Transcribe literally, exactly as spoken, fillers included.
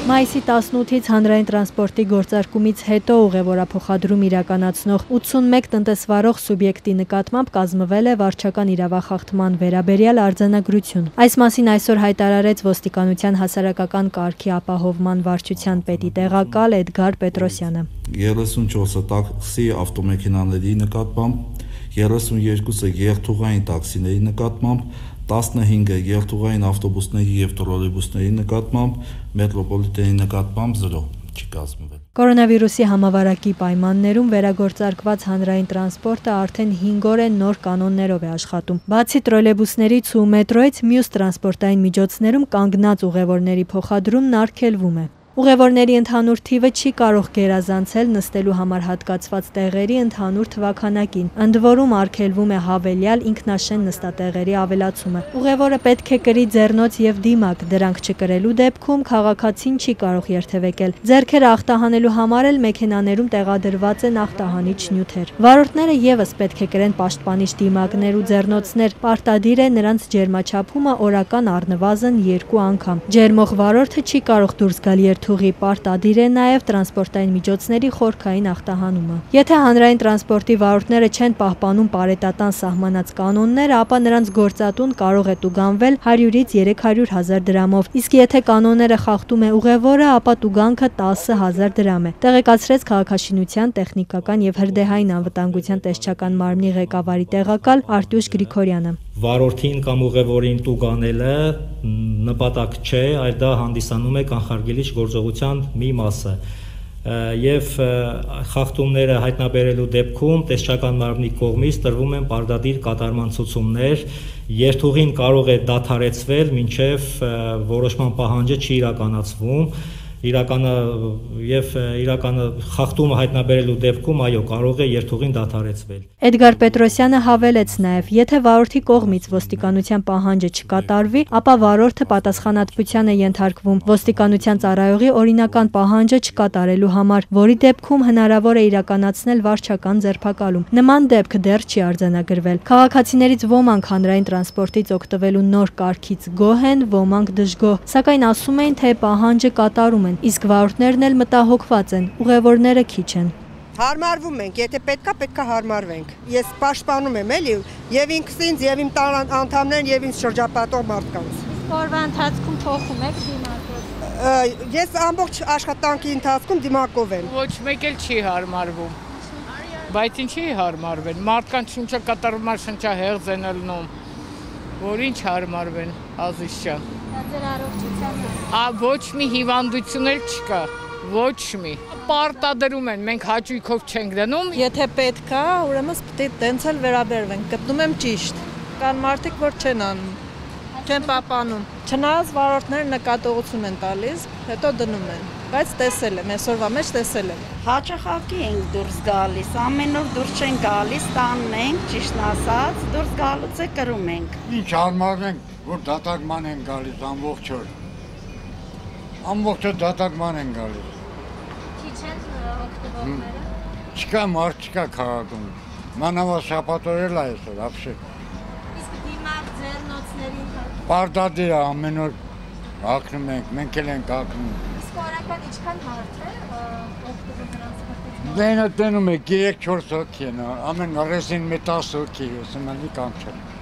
Մայիսի տասնութից հանրային տրանսպորտի գործարկումից հետո ուղևորափոխադրում իրականացնող ութսունմեկ տնտեսվարող սուբյեկտի նկատմամբ կազմվել է վարչական իրավախախտման վերաբերյալ արձանագրություն։ Այս մասին այսօր հայտարարեց ոստիկանության հասարակական կարգի ապահովման վարչության պետի տեղակալ Էդգար Պետրոսյանը։ երեսունչորսը տաքսի ավտոմեքենաների նկատմամբ, երեսունյոթը երթուղային տաքսիների նկատմամբ, տասնհինգը երթուղային ավտոբուսների և տրոլեյբուսների նկատմամբ, մետրոպոլիտենի նկատմամբ զրո չի կազմվել։ Կորոնավիրուսի համավարակի պայմաններում վերագործարկված հանրային տրանսպորտը արդեն հինգ օր է նոր կանոններով է աշխատում։ Բացի տրոլեյբուսներից ու մետրոյից, մյուս տրանսպորտային միջոցներում կանգնած ուղևորների փոխադրումն արգելվում է։ Ուղևորների ընդհանուր թիվը չի կարող գերազանցել նստելու համար հատկացված տեղերի ընդհանուր թվաքանակին, ընդ որում արգելվում է հավելյալ ինքնաշեն նստատեղերի ավելացումը։ Ուղևորը պետք է կրի ձեռնոց և դիմակ, դրանք չկրելու դեպքում քաղաքացին չի կարող երթևեկել։ Ձեռքերը ախտահանելու համար էլ մեքենաներում տեղադրված են ախտահանիչ նյութեր։ Վարորդները ևս պետք է կրեն պաշտպանիչ դիմակներ ու ձեռնոցներ, պարտադիր է նրանց ջերմաչափումը օրական առնվազն երկու անգամ։ Ջերմող վարորդը չի կարող դուրս գալ երթուղի, պարտադիր է նաև տրանսպորտային միջոցների խորքային ախտահանումը։ Եթե հանրային տրանսպորտի վարորդները չեն պահպանում պարետատան սահմանած կանոնները, ապա նրանց գործատուն կարող է տուգանվել հարյուրից երեք հարյուր հազար դրամով, իսկ եթե կանոնները խախտում է ուղևորը, ապա տուգանքը տասը հազար դրամ է, տեղեկացրեց քաղաքաշինության, տեխնիկական և հրդեհային անվտանգության տեսչական մարմնի ղեկավարի տեղակալ Արտյուշ Գրիգորյանը։ Վարորդին կամ ուղևորին տուգանելը նպատակ չէ, այլ դա հանդիսանում է կանխարգելիչ գործողության մի մասը եւ խախտումները հայտնաբերելու դեպքում տեսչական մարմնի կողմից տրվում են պարտադիր կատարման ցուցումներ, երթուղին կարող է դադարեցվել, մինչեւ որոշման պահանջը չի իրականացվում, իրականը եւ իրականը խախտումը հայտնաբերելու դեպքում այո կարող է երթուղին դադարեցվել։ Էդգար Պետրոսյանը հավելեց նաև, եթե վարորդի կողմից ոստիկանության պահանջը չկատարվի, ապա վարորդը պատասխանատվության է ենթարկվում ոստիկանության ծառայողի օրինական պահանջը չկատարելու համար, որի դեպքում հնարավոր է իրականացնել վարչական ձերբակալում։ Նման դեպք դեռ չի արձանագրվել։ Քաղաքացիներից ոմանք հանրային տրանսպորտից օգտվելու նոր կարգից գոհ են, ոմանք դժգոհ, սակայն ասում են, թե պահանջը կատարում են, իսկ վարորդներն էլ մտահոգված են, ուղևորները քիչ են։ Հարմարվում ենք, եթե պետքա, պետքա հարմարվենք։ Ես պաշտպանում եմ էլի, եւ ինքս ինձ, եւ իմ տան անդամներն, եւ ինձ շրջապատող մարդկանց։ Իսկ օրվա ընթացքում փոխում եք դիմակով։ Ես ամբողջ աշխատանքի ընթացքում դիմակով եմ։ Ոչ մեկ էլ չի հարմարվում։ Բայց ինչի հարմարվեն։ Մարդկանց շունչը կատարումա շնչահեղձ են ելնում, որ ինչ հարմարվեն, Ազիզ ջան։ Ձեր առողջության Ա ոչ մի հիվանդություն էլ չկա, ոչ մի։ Պարտադրում են, մենք հաճույքով չենք դնում։ Եթե պետք է, ուրեմն պետք է տենց էլ վերաբերվենք, գտնում եմ ճիշտ։ Կան մարդիկ, որ չեն անում, չեն պահպանում։ Չնայած վարորդները նկատողություն են տալիս, հետո դնում են, բայց տեսել եմ, այսօրվա մեջ տեսել եմ։ Հաճախակի ենք դուրս գալիս, ամեն օր դուրս չեն գալիս, տանն ենք, ճիշտն ասած, դուրս գալուց է կրում ենք։ Ինչ հարմարվենք, որ դատարկման են գալիս ամբողջ օր։ Ամբողջ օր դատարկման են գալիս։ Քիչ են օգտվողները։ Չկա մարդ չկա քաղաքում։ Մանավանդ շաբաթօրել է այսօր, ապշե։ Իսկ դիմակ ձեռնոցներին պարտադիր է ամեն օր հագնում ենք, մենք էլ ենք հագնում։ Իսկ օրական ինչքան մարդ է օգտվում տրանսպորտից։ Դենը տենում եք երեք չորս հոգի են, ամեն ռեսին մի տասը հոգի, ասում եմ մի կամ չէ։